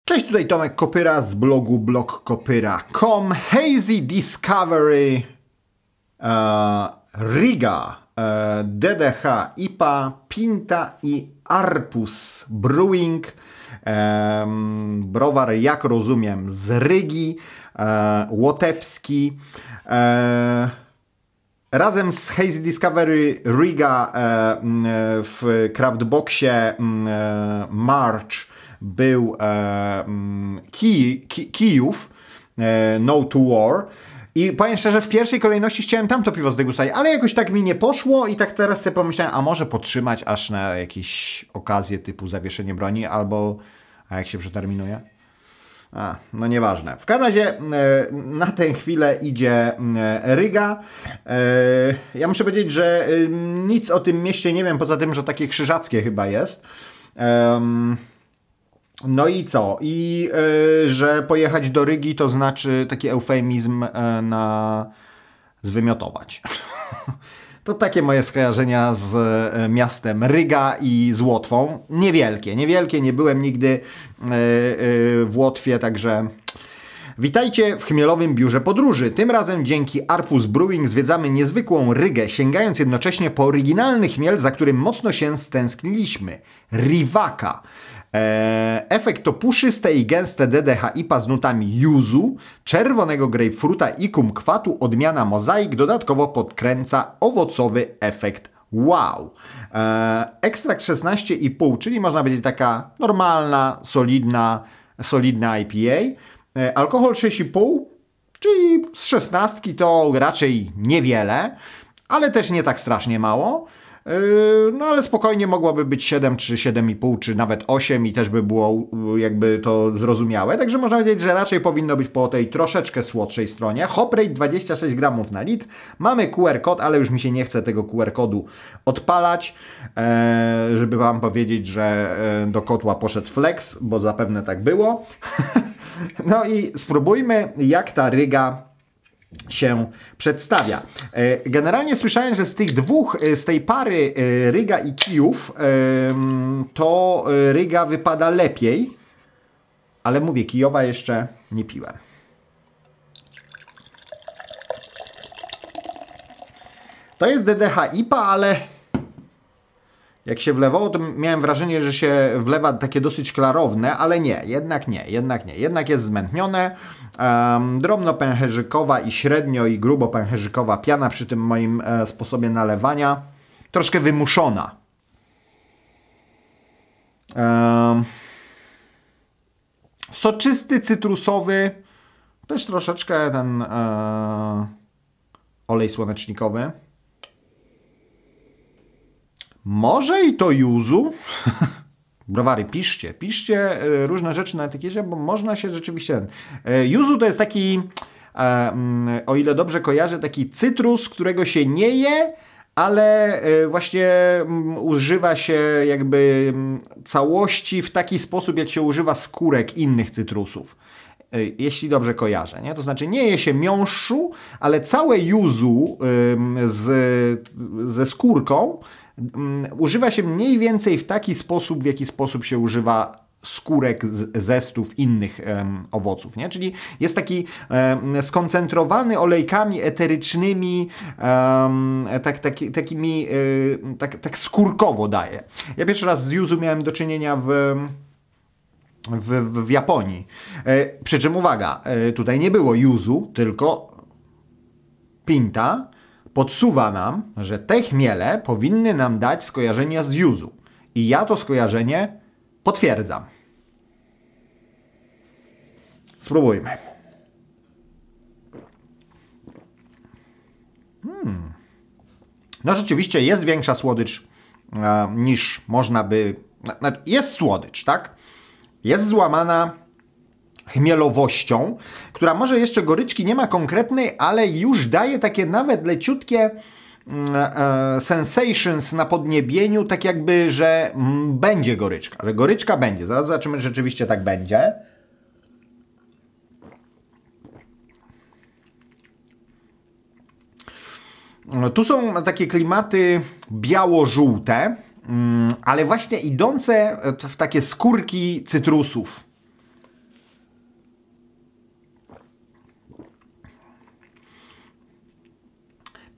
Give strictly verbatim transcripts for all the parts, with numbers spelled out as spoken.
Cześć, tutaj Tomek Kopyra z blogu blog kopyra kropka com. Hazy Discovery e, Riga e, D D H I P A Pinta i Arpus Brewing. E, browar, jak rozumiem, z Rygi, e, łotewski. E, Razem z Hazy Discovery Riga e, w Craftboxie e, March był e, Kij, Kij, Kijów, e, No to War. I powiem szczerze, w pierwszej kolejności chciałem tamto piwo zdegustować, ale jakoś tak mi nie poszło i tak teraz sobie pomyślałem, a może podtrzymać aż na jakieś okazje typu zawieszenie broni, albo, a jak się przeterminuje? A, no nieważne. W każdym razie e, na tę chwilę idzie e, Ryga. E, ja muszę powiedzieć, że e, nic o tym mieście nie wiem, poza tym, że takie krzyżackie chyba jest. E, no i co? I e, że pojechać do Rygi to znaczy taki eufemizm e, na zwymiotować. To takie moje skojarzenia z e, miastem Ryga i z Łotwą. Niewielkie, niewielkie, nie byłem nigdy e, e, w Łotwie, także witajcie w chmielowym biurze podróży. Tym razem dzięki Arpus Brewing zwiedzamy niezwykłą Rygę, sięgając jednocześnie po oryginalny chmiel, za którym mocno się stęskniliśmy. Rivaka. Efekt to puszyste i gęste D D H I P A z nutami yuzu, czerwonego grapefruta i kumkwatu, odmiana mozaik, dodatkowo podkręca owocowy efekt wow. Ekstrakt szesnaście i pół, czyli można powiedzieć taka normalna, solidna, solidna I P A. Alkohol sześć i pół, czyli z szesnastki to raczej niewiele, ale też nie tak strasznie mało. No ale spokojnie mogłoby być siedem czy siedem i pół, czy nawet osiem i też by było jakby to zrozumiałe. Także można powiedzieć, że raczej powinno być po tej troszeczkę słodszej stronie. Hop rate dwadzieścia sześć gramów na litr. Mamy Q R kod, ale już mi się nie chce tego Q R kodu odpalać, żeby wam powiedzieć, że do kotła poszedł flex, bo zapewne tak było. No i spróbujmy, jak ta Ryga się przedstawia. Generalnie słyszałem, że z tych dwóch, z tej pary Ryga i Kijów, to Ryga wypada lepiej, ale mówię, Kijowa jeszcze nie piłem. To jest D D H I P A, ale jak się wlewało, to miałem wrażenie, że się wlewa takie dosyć klarowne, ale nie, jednak nie, jednak nie. Jednak jest zmętnione. Um, drobno pęcherzykowa i średnio i grubo pęcherzykowa piana przy tym moim e, sposobie nalewania. Troszkę wymuszona. Um, soczysty, cytrusowy. Też troszeczkę ten e, olej słonecznikowy. Może i to yuzu. Browary, piszcie, piszcie różne rzeczy na etykiecie, bo można się rzeczywiście... Yuzu to jest taki, o ile dobrze kojarzę, taki cytrus, którego się nie je, ale właśnie używa się jakby całości w taki sposób, jak się używa skórek innych cytrusów. Jeśli dobrze kojarzę, nie? To znaczy nie je się miąższu, ale całe yuzu z, ze skórką używa się mniej więcej w taki sposób, w jaki sposób się używa skórek z zestów innych um, owoców, nie? Czyli jest taki um, skoncentrowany olejkami eterycznymi, um, tak, tak, takimi, y, tak, tak skórkowo daje. Ja pierwszy raz z yuzu miałem do czynienia w w, w Japonii. E, przy czym uwaga, e, tutaj nie było yuzu, tylko Pinta podsuwa nam, że te chmiele powinny nam dać skojarzenia z yuzu. I ja to skojarzenie potwierdzam. Spróbujmy. Hmm. No rzeczywiście jest większa słodycz e, niż można by... No, jest słodycz, tak? Jest złamana chmielowością, która może jeszcze goryczki nie ma konkretnej, ale już daje takie nawet leciutkie e, sensations na podniebieniu, tak jakby, że m, będzie goryczka, że goryczka będzie. Zaraz zobaczymy, że rzeczywiście tak będzie. Tu są takie klimaty biało-żółte, ale właśnie idące w takie skórki cytrusów.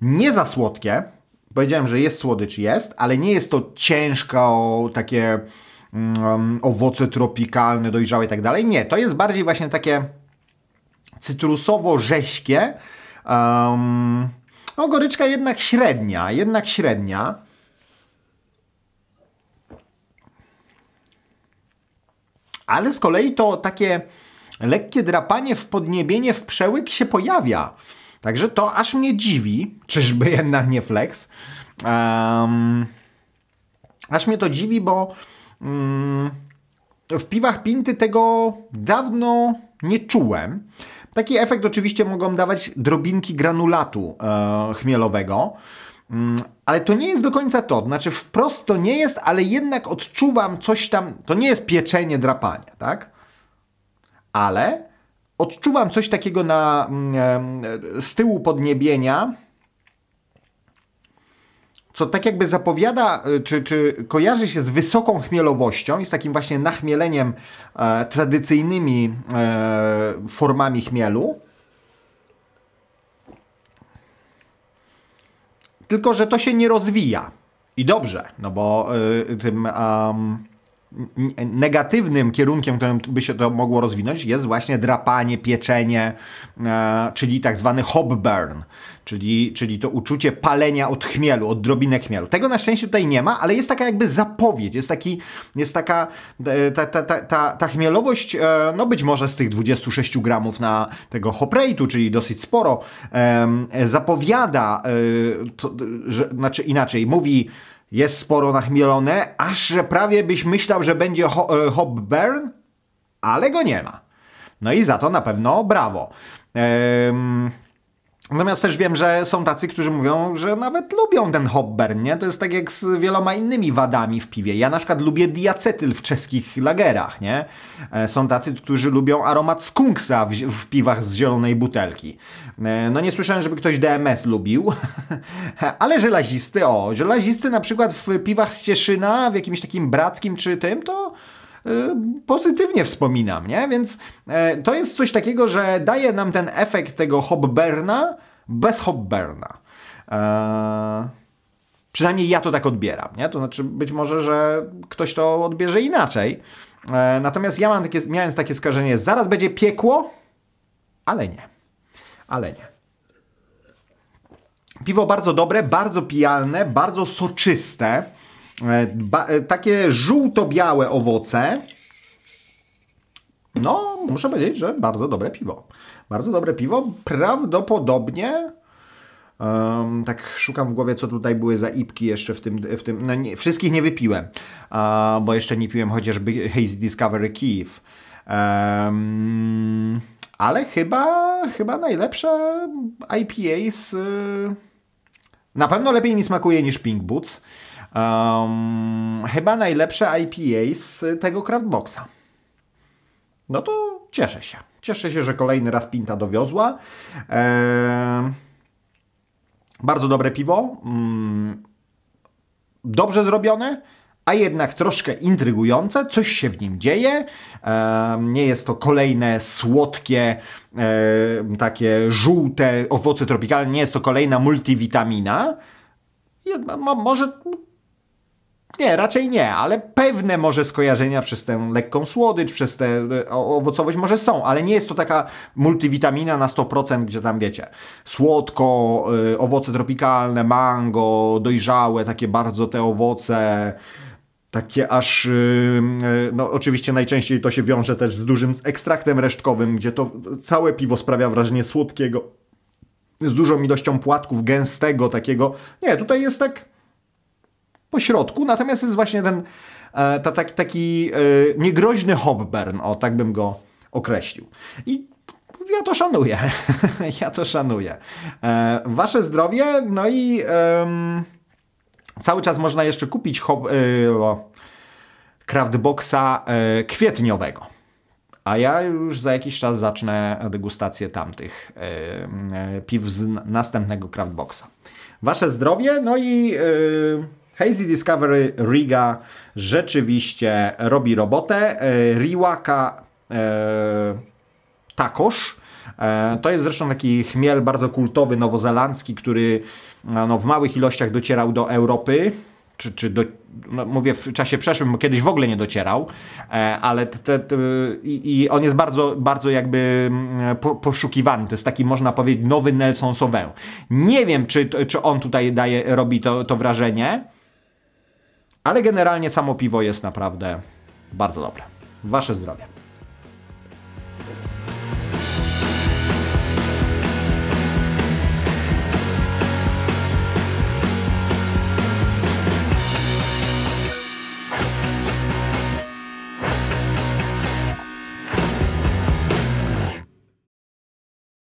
Nie za słodkie. Powiedziałem, że jest słodycz, jest, ale nie jest to ciężko, takie um, owoce tropikalne, dojrzałe i tak dalej. Nie, to jest bardziej właśnie takie cytrusowo-rześkie. Um, no, goryczka jednak średnia, jednak średnia. Ale z kolei to takie lekkie drapanie w podniebienie, w przełyk się pojawia. Także to aż mnie dziwi, czyżby jednak nie flex. Um, aż mnie to dziwi, bo um, w piwach Pinty tego dawno nie czułem. Taki efekt oczywiście mogą dawać drobinki granulatu e, chmielowego, um, ale to nie jest do końca to. Znaczy wprost to nie jest, ale jednak odczuwam coś tam, to nie jest pieczenie, drapanie, tak? Ale odczuwam coś takiego na, e, z tyłu podniebienia, co tak jakby zapowiada, czy, czy kojarzy się z wysoką chmielowością i z takim właśnie nachmieleniem e, tradycyjnymi e, formami chmielu. Tylko że to się nie rozwija. I dobrze, no bo y, tym um, negatywnym kierunkiem, którym by się to mogło rozwinąć, jest właśnie drapanie, pieczenie, e, czyli tak zwany hop burn, czyli, czyli to uczucie palenia od chmielu, od drobinek chmielu. Tego na szczęście tutaj nie ma, ale jest taka jakby zapowiedź, jest, taki, jest taka ta, ta, ta, ta, ta chmielowość, e, no być może z tych dwudziestu sześciu gramów na tego hop rate'u, czyli dosyć sporo, e, zapowiada, e, to, że, znaczy inaczej, mówi, jest sporo nachmielone, aż że prawie byś myślał, że będzie ho hop burn, ale go nie ma. No i za to na pewno brawo. Ehm, natomiast też wiem, że są tacy, którzy mówią, że nawet lubią ten hop burn, nie? To jest tak jak z wieloma innymi wadami w piwie. Ja na przykład lubię diacetyl w czeskich lagerach, nie? E, są tacy, którzy lubią aromat skunksa w, w piwach z zielonej butelki. E, no nie słyszałem, żeby ktoś D M S lubił, ale żelazisty, o, żelazisty na przykład w piwach z Cieszyna, w jakimś takim brackim czy tym, to pozytywnie wspominam, nie? Więc e, to jest coś takiego, że daje nam ten efekt tego hop burna bez hop burna. E, przynajmniej ja to tak odbieram, nie? To znaczy być może, że ktoś to odbierze inaczej. E, natomiast ja mam takie, miałem takie skojarzenie, zaraz będzie piekło, ale nie. Ale nie. Piwo bardzo dobre, bardzo pijalne, bardzo soczyste. Ba takie żółto-białe owoce. No, muszę powiedzieć, że bardzo dobre piwo. Bardzo dobre piwo. Prawdopodobnie um, tak szukam w głowie, co tutaj były za ipki jeszcze w tym. W tym no nie, wszystkich nie wypiłem, uh, bo jeszcze nie piłem chociażby Hazy Discovery Kiev. Um, ale chyba, chyba najlepsze I P A z... Yy, na pewno lepiej mi smakuje niż Pink Boots. Um, chyba najlepsze I P A z tego Craftboxa. No to cieszę się. Cieszę się, że kolejny raz Pinta dowiozła. Eee, bardzo dobre piwo. Mm, dobrze zrobione, a jednak troszkę intrygujące. Coś się w nim dzieje. Eee, nie jest to kolejne słodkie, e, takie żółte owoce tropikalne. Nie jest to kolejna multivitamina. Mo, może... Nie, raczej nie, ale pewne może skojarzenia przez tę lekką słodycz, przez tę owocowość może są, ale nie jest to taka multivitamina na sto procent, gdzie tam wiecie, słodko, y, owoce tropikalne, mango, dojrzałe, takie bardzo te owoce, takie aż, y, y, no oczywiście najczęściej to się wiąże też z dużym ekstraktem resztkowym, gdzie to całe piwo sprawia wrażenie słodkiego, z dużą ilością płatków, gęstego takiego. Nie, tutaj jest tak po środku, natomiast jest właśnie ten e, ta, ta, taki e, niegroźny hop burn, o tak bym go określił. I ja to szanuję. ja to szanuję. E, wasze zdrowie, no i e, cały czas można jeszcze kupić hop, e, Craftboxa e, kwietniowego. A ja już za jakiś czas zacznę degustację tamtych e, e, piw z następnego Craftboxa. Wasze zdrowie, no i e, Hazy Discovery Riga rzeczywiście robi robotę. Riwaka e, takoż. E, to jest zresztą taki chmiel bardzo kultowy, nowozelandzki, który no, w małych ilościach docierał do Europy. Czy, czy do, no mówię w czasie przeszłym, bo kiedyś w ogóle nie docierał, e, ale te, te, i, i on jest bardzo, bardzo jakby po, poszukiwany. To jest taki, można powiedzieć, nowy Nelson Sauvin. Nie wiem, czy, czy on tutaj daje, robi to, to wrażenie, ale generalnie samo piwo jest naprawdę bardzo dobre. Wasze zdrowie.